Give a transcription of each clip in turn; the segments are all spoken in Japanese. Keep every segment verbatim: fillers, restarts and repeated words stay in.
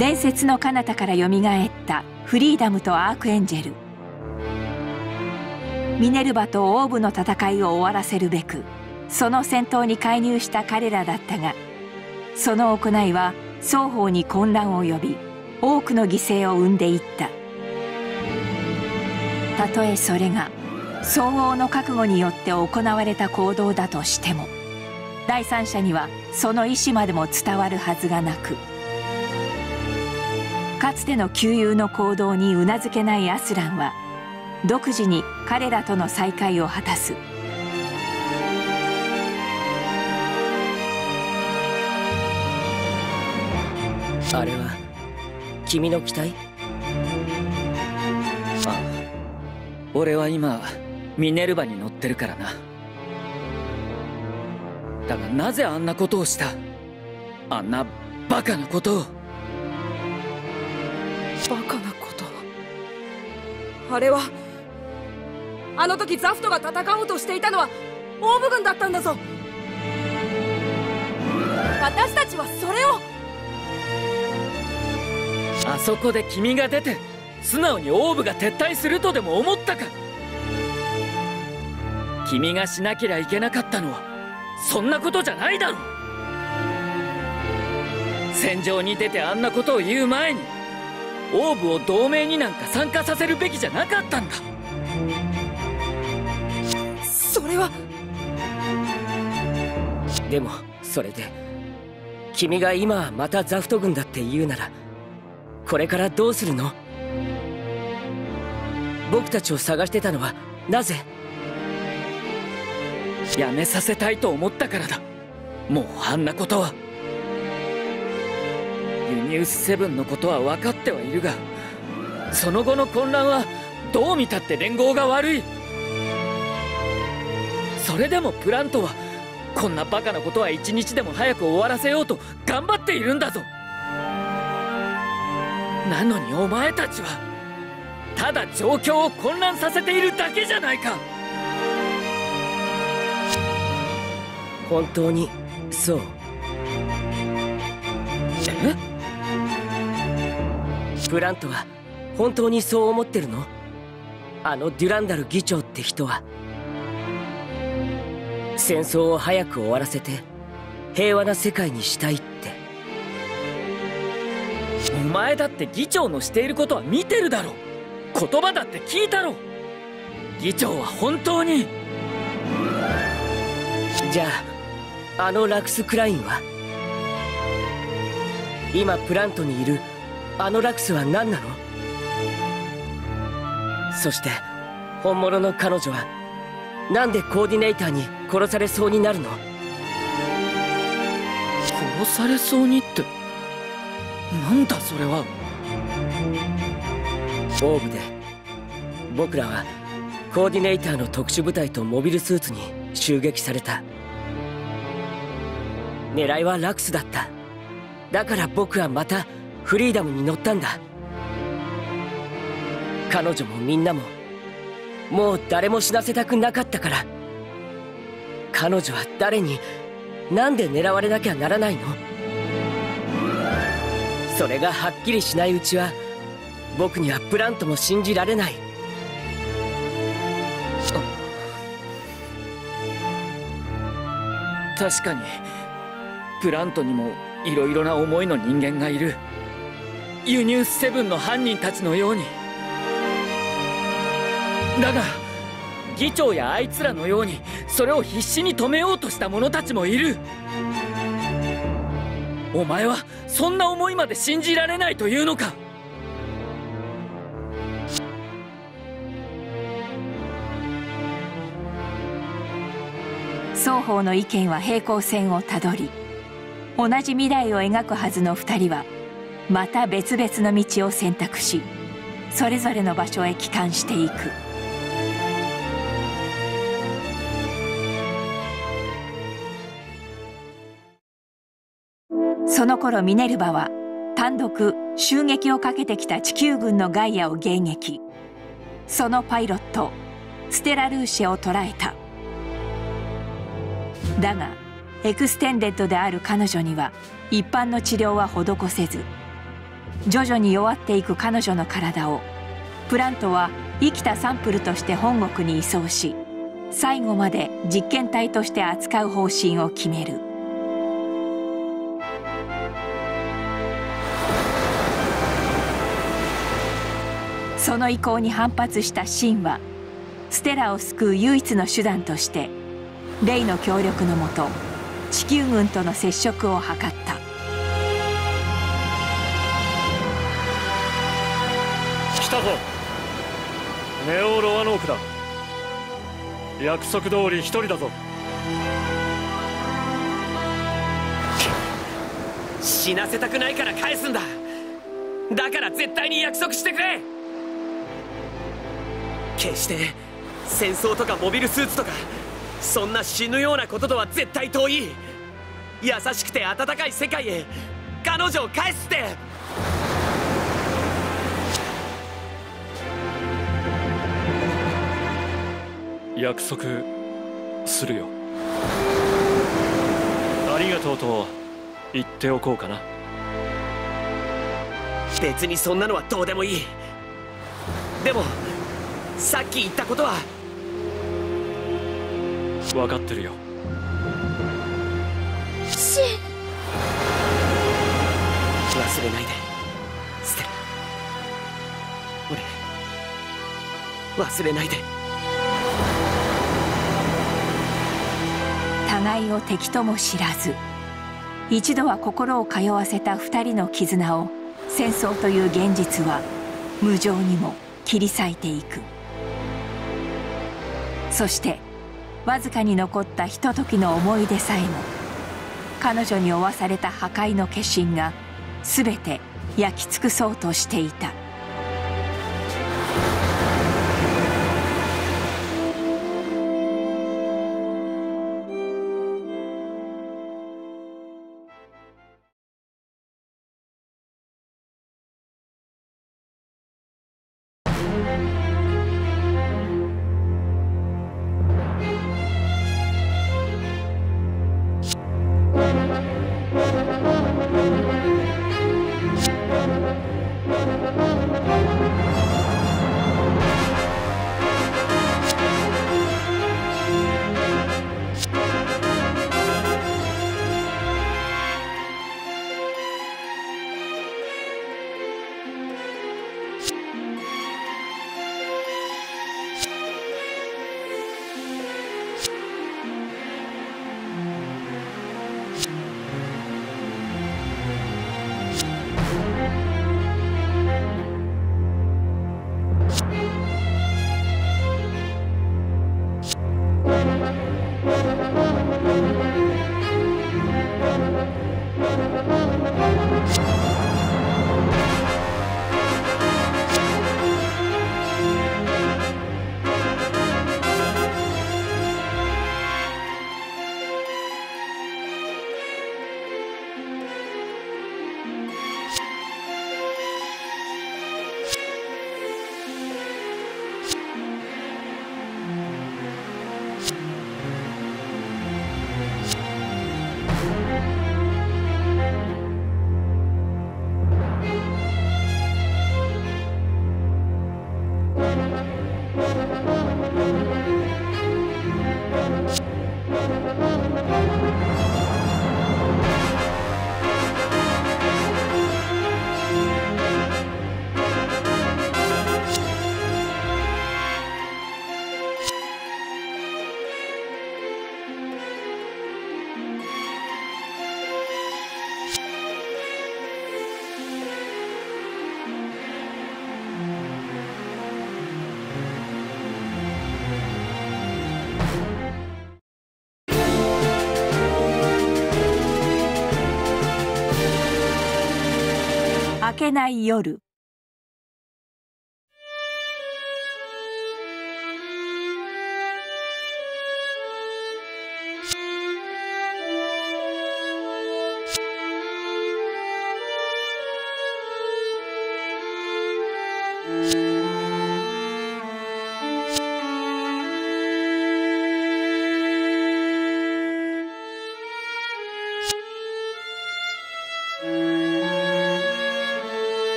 伝説の彼方からよみがえったフリーダムとアークエンジェル。ミネルヴァとオーブの戦いを終わらせるべくその戦闘に介入した彼らだったが、その行いは双方に混乱を呼び多くの犠牲を生んでいった。たとえそれが相応の覚悟によって行われた行動だとしても、第三者にはその意思までも伝わるはずがなく、かつての旧友の行動にうなずけないアスランは独自に彼らとの再会を果たす。 あれは君の機体？ ああ、俺は今ミネルヴァに乗ってるからな。だがなぜあんなことをした？あんなバカなことを。 バカなこと？あれはあの時ザフトが戦おうとしていたのはオーブ軍だったんだぞ。私たちはそれを。 あそこで君が出て素直にオーブが撤退するとでも思ったか？君がしなけりゃいけなかったのはそんなことじゃないだろう。戦場に出てあんなことを言う前にオーブを同盟になんか参加させるべきじゃなかったんだ。 それは。 でもそれで君が今はまたザフト軍だって言うならこれからどうするの？僕たちを探してたのはなぜ？ やめさせたいと思ったからだ。もうあんなことは。ユニウスセブンのことは分かってはいるが、その後の混乱はどう見たって連合が悪い。それでもプラントはこんなバカなことは一日でも早く終わらせようと頑張っているんだぞ。なのにお前たちはただ状況を混乱させているだけじゃないか。 本当にそう？ え？ プラントは本当にそう思ってるの？あのデュランダル議長って人は戦争を早く終わらせて平和な世界にしたいって。 お前だって議長のしていることは見てるだろ。言葉だって聞いたろ。議長は本当に。 じゃああのラクス・クラインは？今プラントにいるあのラクスは何なの？そして本物の彼女はなんでコーディネーターに殺されそうになるの？ 殺されそうにってなんだそれは。 オーブで僕らはコーディネーターの特殊部隊とモビルスーツに襲撃された。狙いはラクスだった。だから僕はまたフリーダムに乗ったんだ。彼女もみんなももう誰も死なせたくなかったから。彼女は誰になんで狙われなきゃならないの？それがはっきりしないうちは僕にはプラントも信じられない。 確かにプラントにもいろいろな思いの人間がいる。ユニウスセブンの犯人たちのように。だが議長やあいつらのようにそれを必死に止めようとした者たちもいる。お前はそんな思いまで信じられないというのか？ 双方の意見は平行線をたどり、同じ未来を描くはずの二人はまた別々の道を選択し、それぞれの場所へ帰還していく。その頃ミネルヴァは単独襲撃をかけてきた地球軍のガイアを迎撃。そのパイロットステラ・ルーシェを捕らえた。だがエクステンデッドである彼女には一般の治療は施せず、 徐々に弱っていく彼女の体をプラントは生きたサンプルとして本国に移送し、最後まで実験体として扱う方針を決める。その意向に反発したシンはステラを救う唯一の手段としてレイの協力のもと地球軍との接触を図った。 来たぞ、ネオ・ロアノークだ。約束通り一人だぞ。 死なせたくないから返すんだ。だから絶対に約束してくれ。決して戦争とかモビルスーツとかそんな死ぬようなこととは絶対遠い。優しくて温かい世界へ彼女を返すって。 約束するよ。ありがとうと言っておこうかな。 別にそんなのはどうでもいい。でもさっき言ったことは分かってるよ。 シン、 忘れないでステラ。俺忘れないで。 互いを敵とも知らず一度は心を通わせた二人の絆を戦争という現実は無情にも切り裂いていく。そしてわずかに残ったひとときの思い出さえも彼女に負わされた破壊の化身が全て焼き尽くそうとしていた。明けない夜。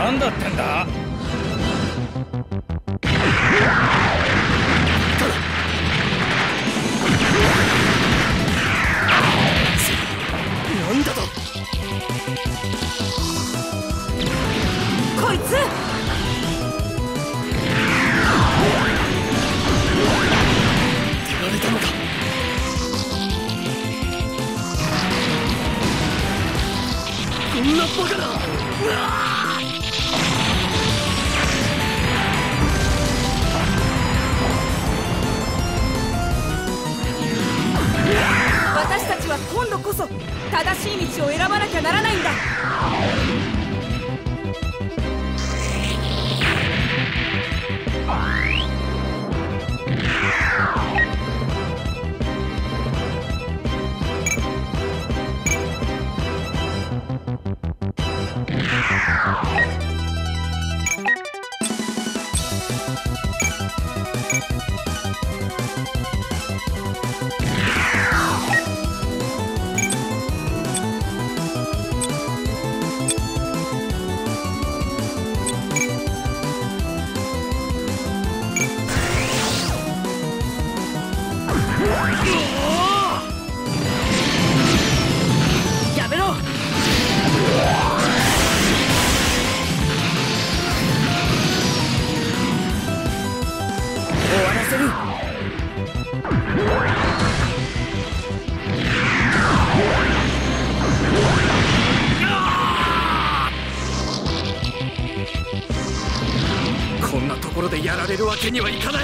何だってんだ。 なんだと。 こいつやられたのか。こんなバカな。うわ私たちは今度こそ正しい道を選ばなきゃならないんだ。 やめろ。終わらせる。こんなところでやられるわけにはいかない。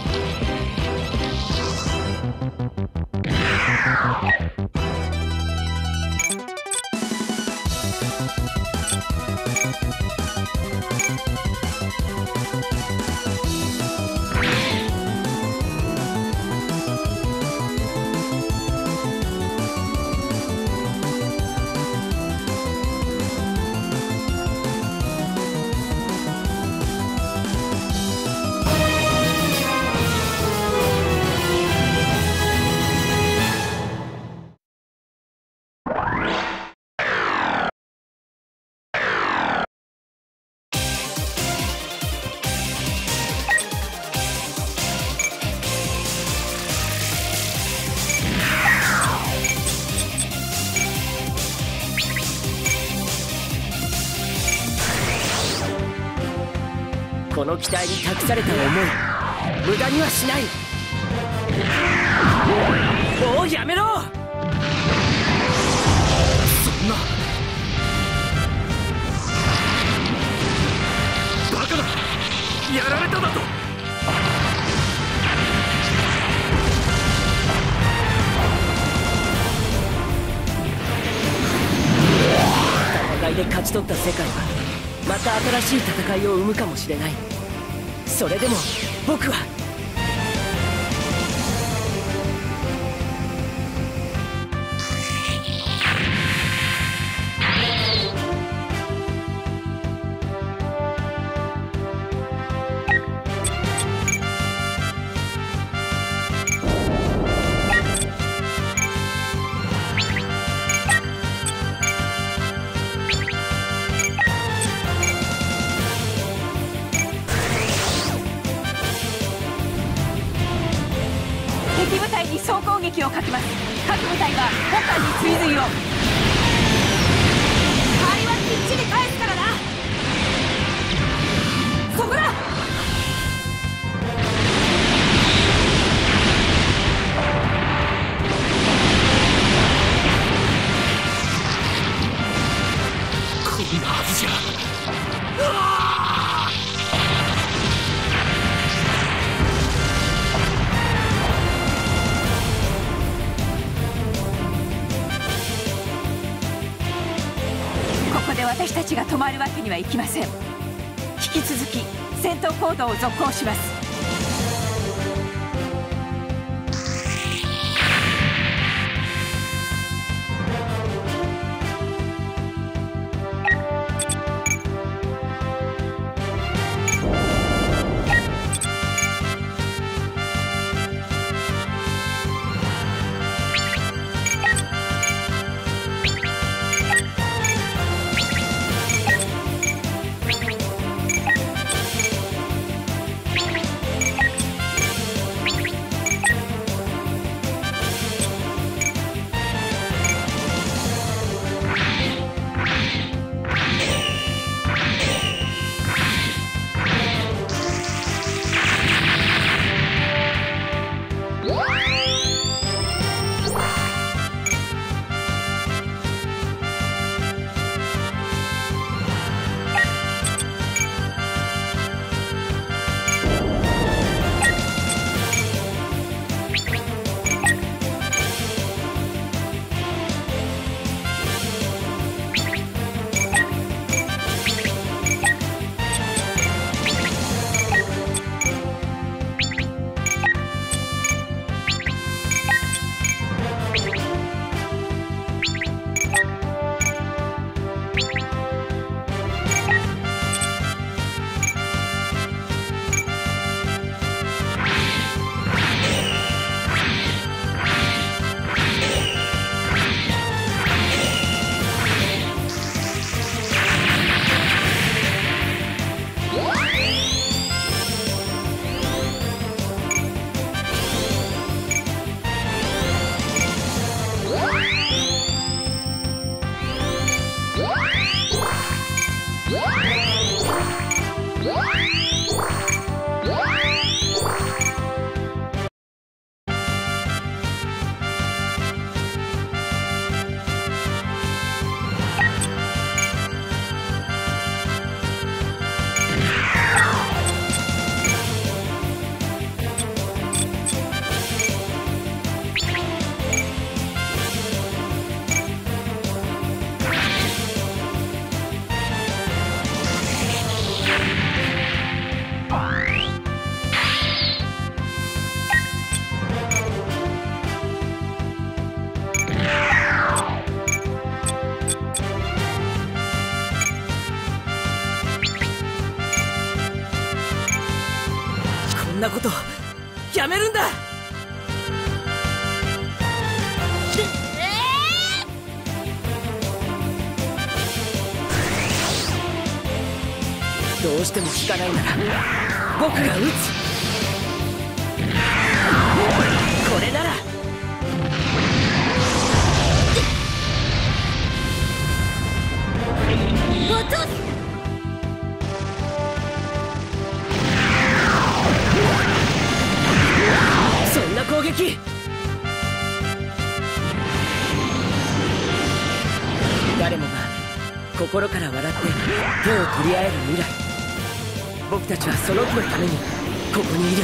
この期待に託された思い、無駄にはしない。もうやめろ。そんなバカだ。やられただと。戦いで勝ち取った世界はまた新しい戦いを生むかもしれない。それでも僕は敵部隊に総攻撃をかけます。各部隊は本艦に追随を。 肺はきっちり返すからな。そこだ。 こんなはずじゃ。うわここで私たちが止まるわけにはいきません。引き続き戦闘行動を続行します。 こんなことやめるんだ。どうしても引かないなら僕が撃つ。これなら落とす。そんな攻撃誰もが心から笑って手を取り合える未来、僕たちはその日のためにここにいる。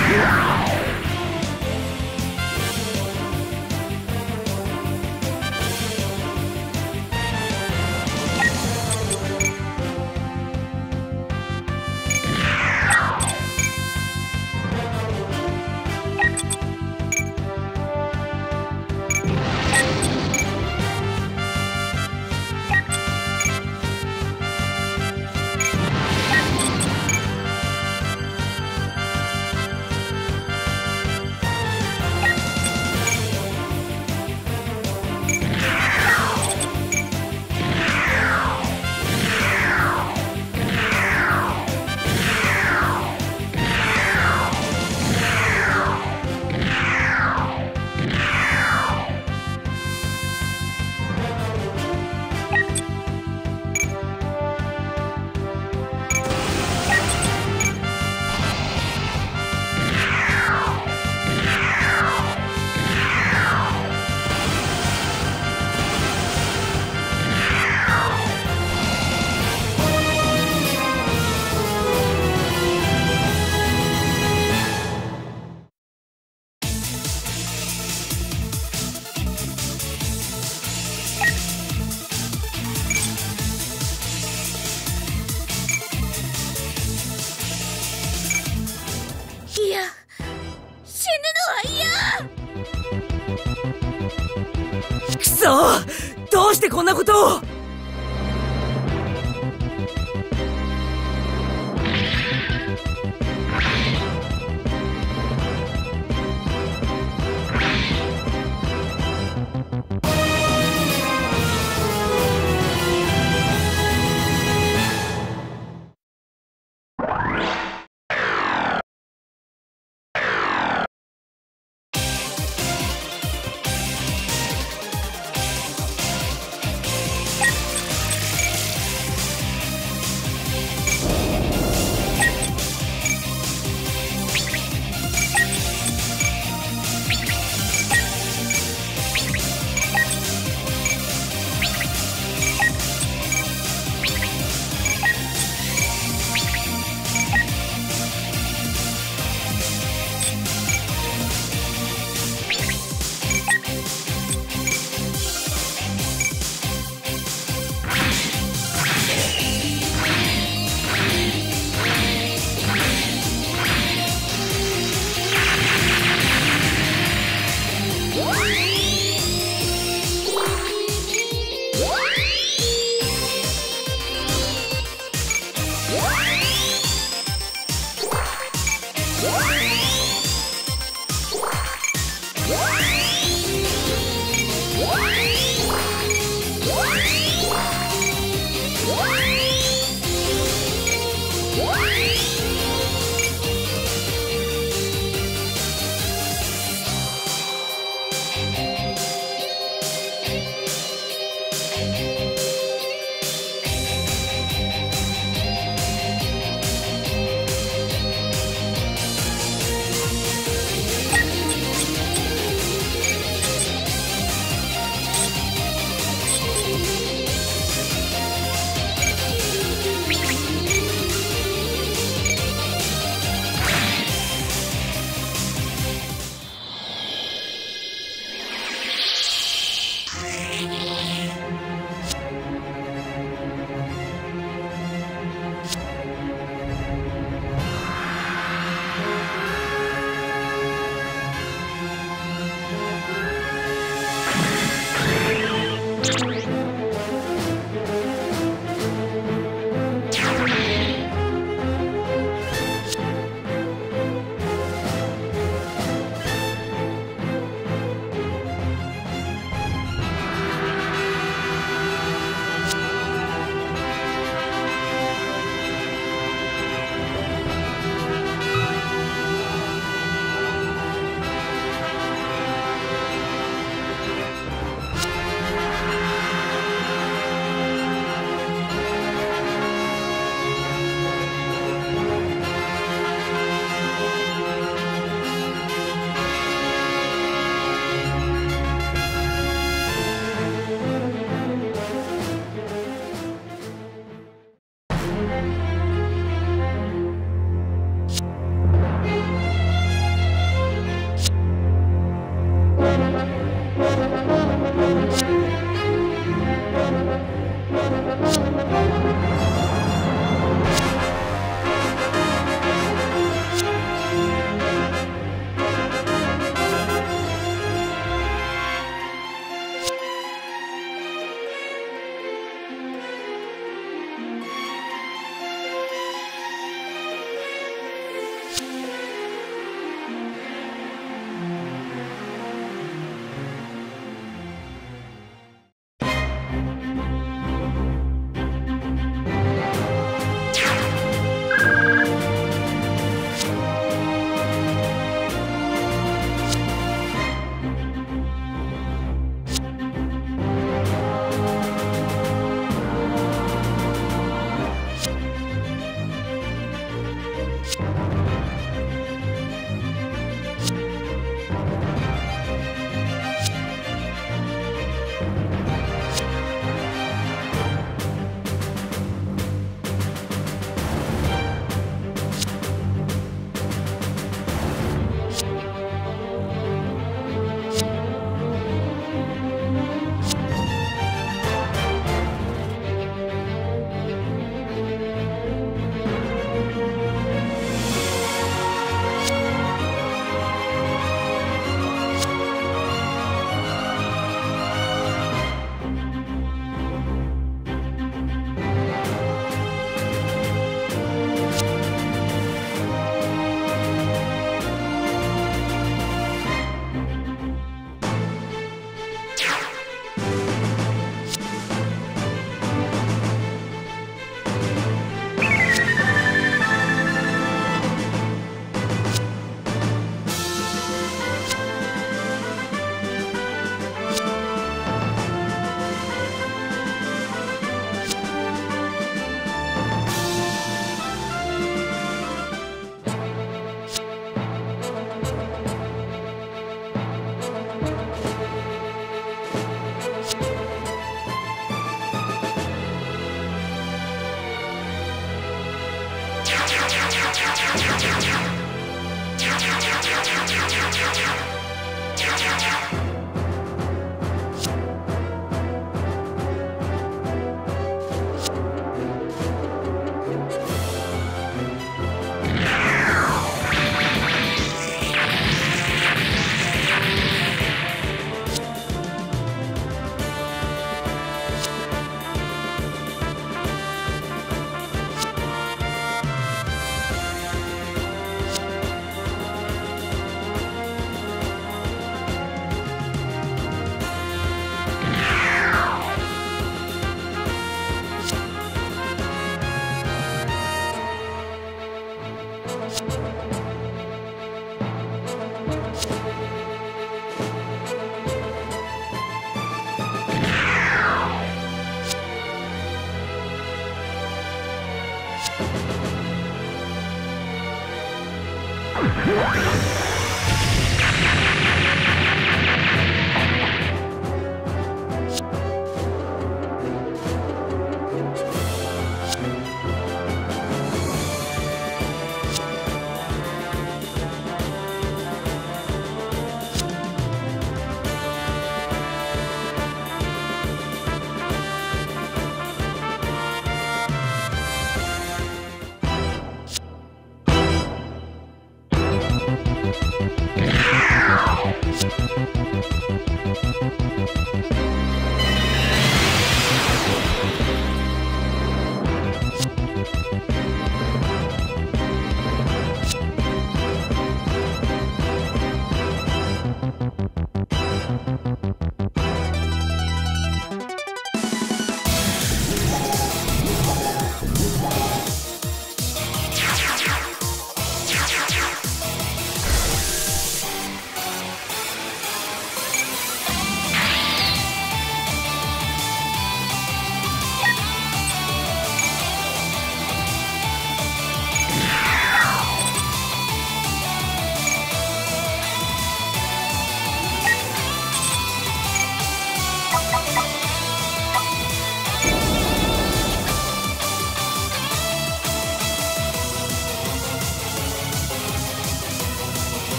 いや、死ぬのは嫌。 くそ！どうしてこんなことを！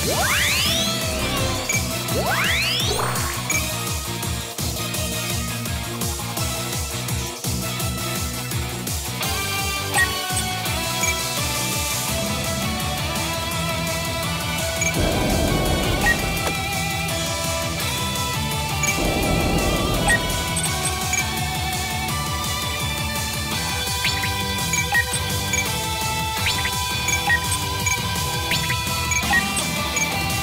「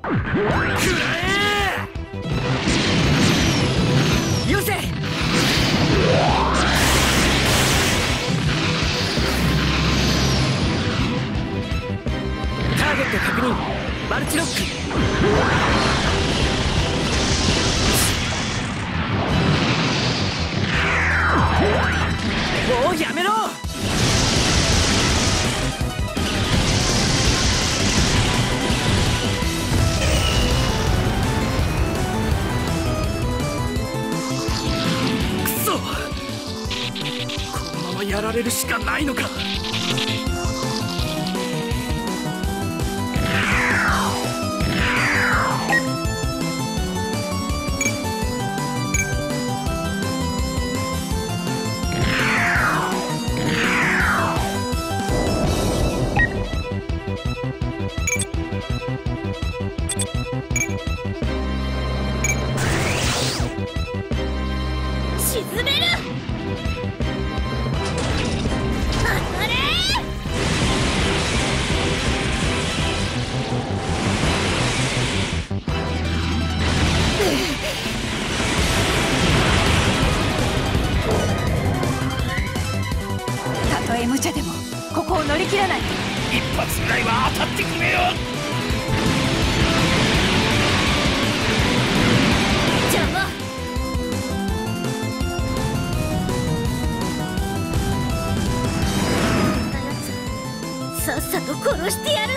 よせ。ターゲット確認。マルチロック。もうやめろ。くそ、このままやられるしかないのか。 沈める。当たれ。 たとえ無茶でもここを乗り切らないと。 一発ぐらいは当たってくれよ。 邪魔。さっさと殺してやる。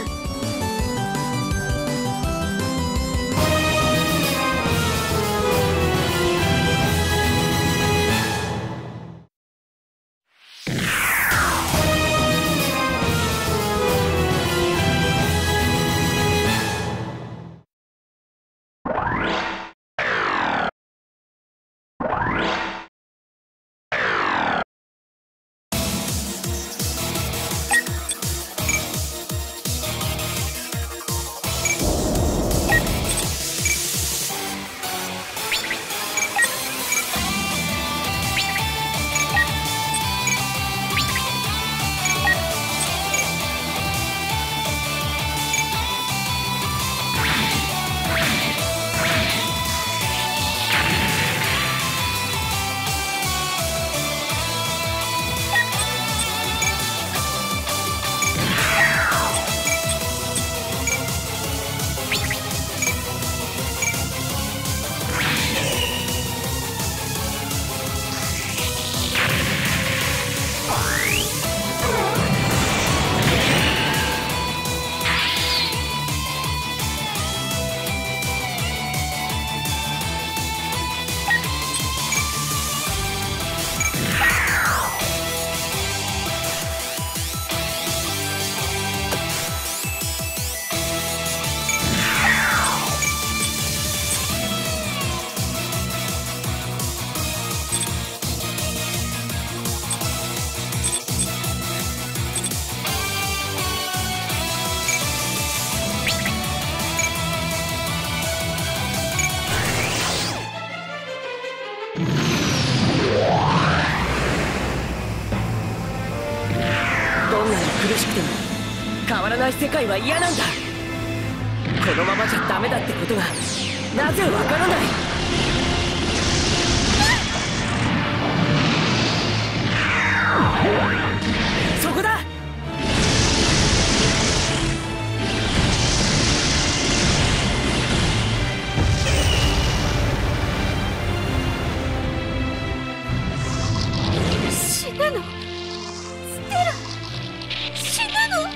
どんなに苦しくても変わらない世界は嫌なんだ。このままじゃダメだってことがなぜわからない。そこだ。 死ぬの？ステラ、死ぬの？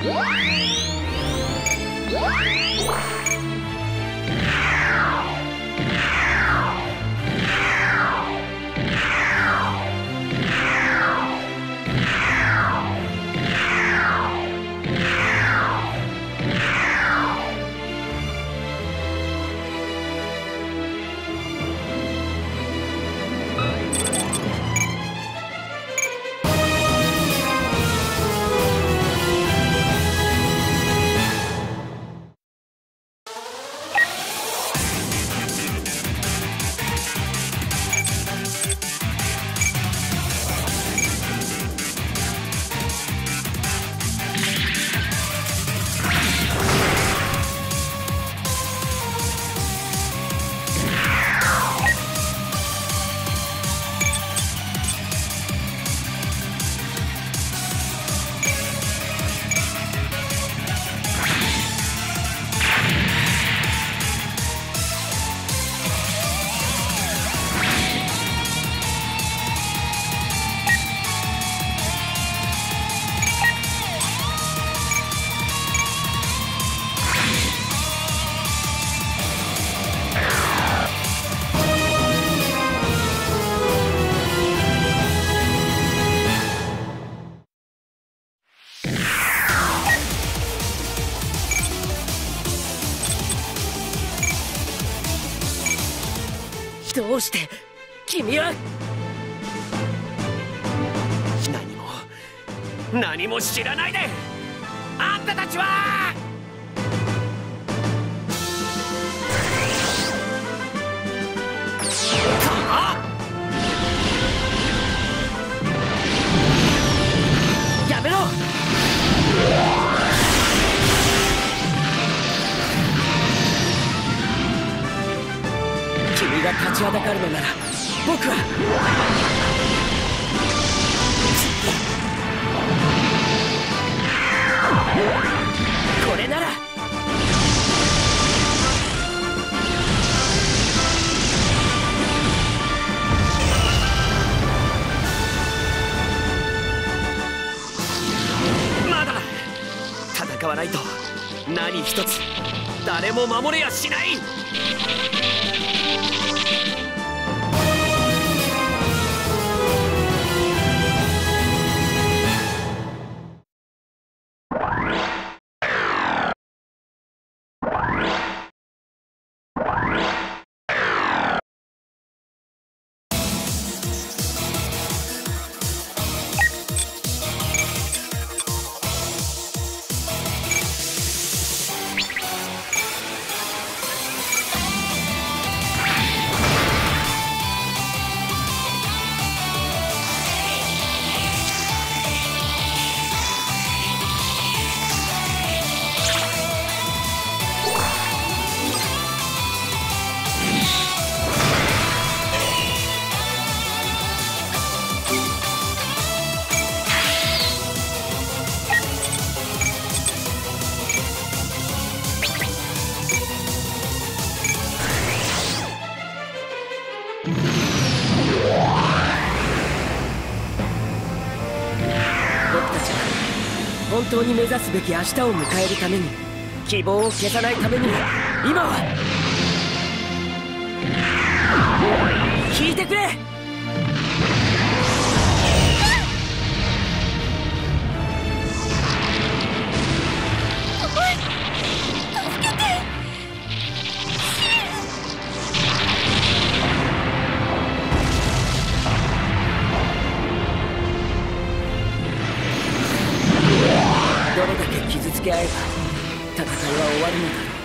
どうして君は何も何も知らないであんたたちはやめろ。君が立ちはだかるのなら僕はこれならまだ戦わないと何一つ誰も守れやしない。本当に目指すべき明日を迎えるために、希望を消さないためにも、今は聞いてくれ。どれだけ傷つけ合えば戦いは終わるのだろう。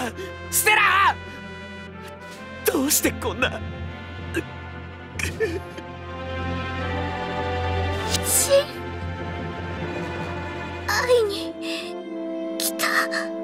ラステラどうしてこんなシン会いに来た。